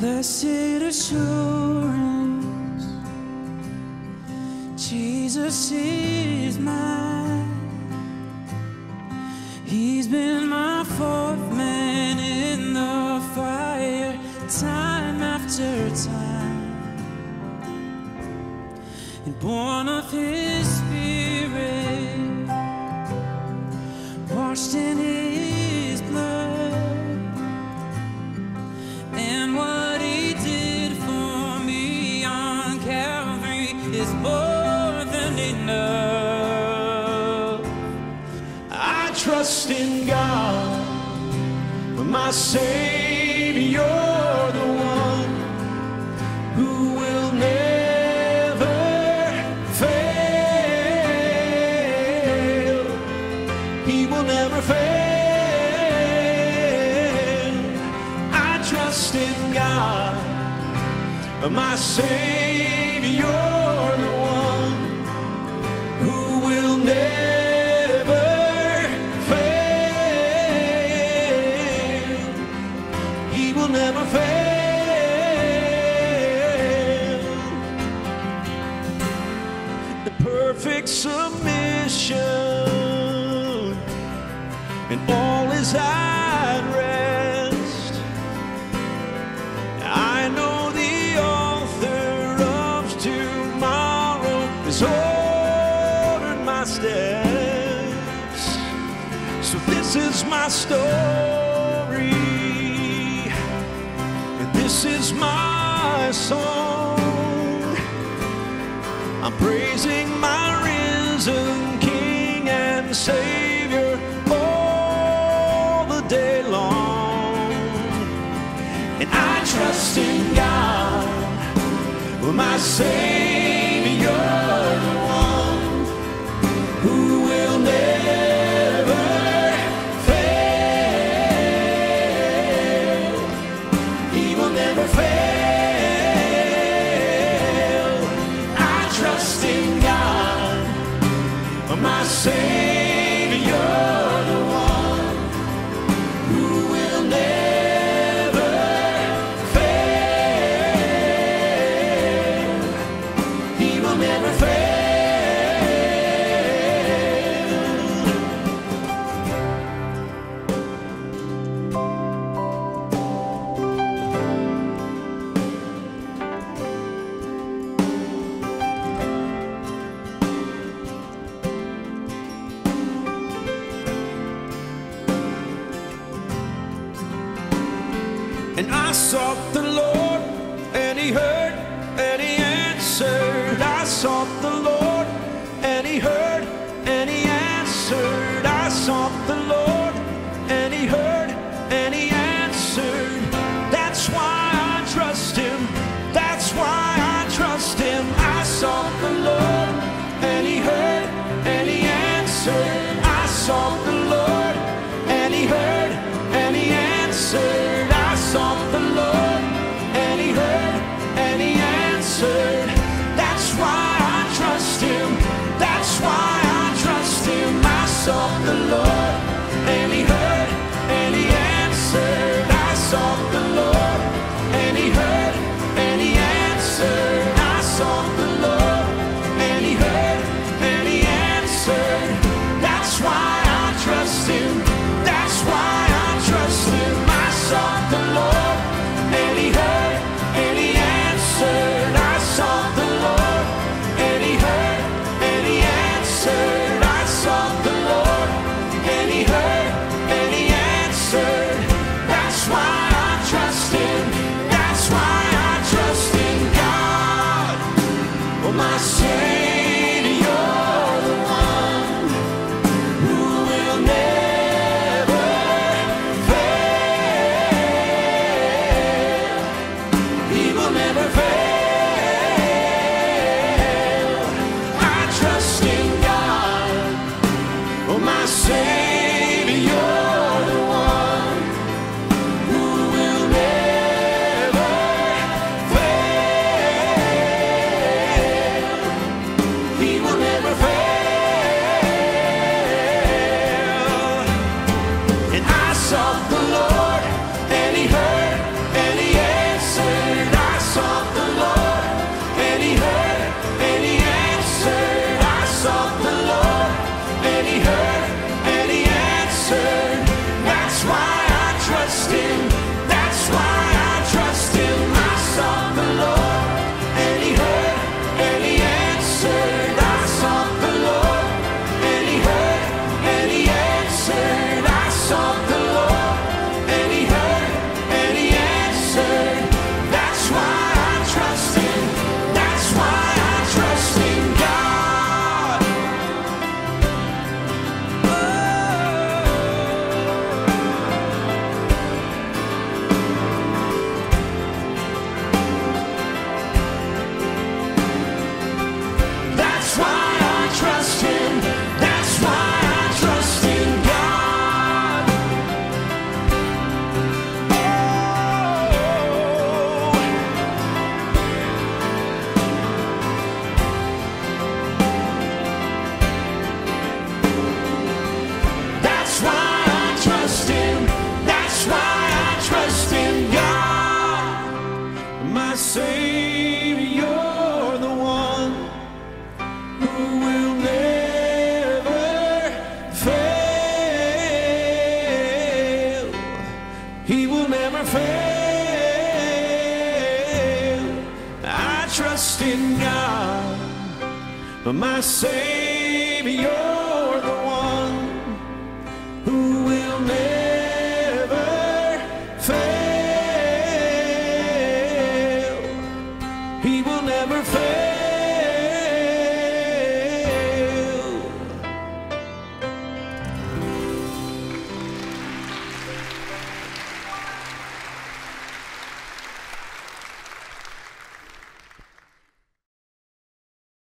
Blessed assurance, Jesus is mine. He's been my fourth man in the fire, time after time, and born of His Spirit, washed in His blood, and what He did for me on Calvary is more than enough. I trust in God, my Savior, the one who will never fail. He will never fail. I trust in God, my Savior, the one who will never fail. He will never fail. The perfect submission, and all is at rest. I know the author of tomorrow has ordered my steps. So this is my story, and this is my song. I'm praising my risen King and Savior all the day long. And I trust in God, my Savior, the one who will never fail. He will never fail. I trust in God, my Savior, the one who will never fail. He will never fail. And I sought the Lord, and He heard, and He answered. I sought the Lord, and He heard, and He answered. I sought the Lord, and He heard, and He answered. That's why I trust Him. That's why I trust Him. I sought the Lord, and He heard, and He answered. I sought the Lord, and He heard, and He answered. I sought the Lord, and He heard, and He answered. That's why I trust Him. That's why I trust Him. I sought the Lord, and He heard, and He answered. I sought the Lord, and He heard, and He answered. I sought the Lord, and He heard, and He answered. That's why I trust Him. That's why I trust Him. I sought the Lord, and He heard, and He answered. I sought the Lord, and He heard, and He answered. I sought the Lord, and He heard, and He answered. That's why I trust Him. That's why I trust in God, oh my Savior, the one who will never fail. He will never fail. I trust in God, oh my Savior, the one who will never fail. He will never fail. And I sought the Lord, and He heard, and He answered. He will never fail. I trust in God, my Savior, the one who will never fail. He will never fail.